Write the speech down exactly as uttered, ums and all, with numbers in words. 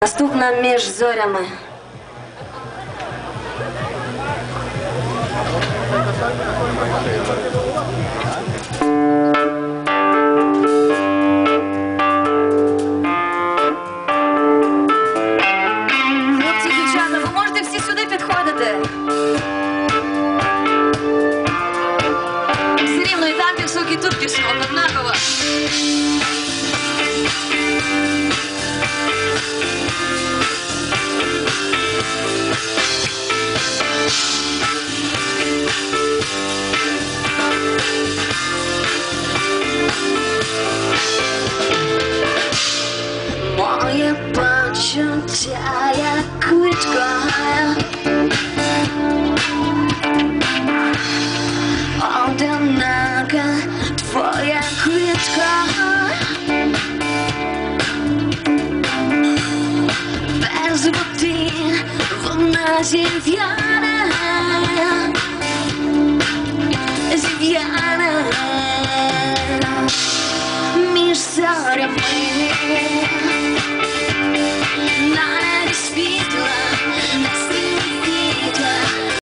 Наступна «Між зорями». Хлопці, дівчата, ви можете всі сюди підходити? Все рівно і там пісок, і тут пісок, однаково. Моє почуття як квітка, одинака твоя квітка, без води вона зів'яне.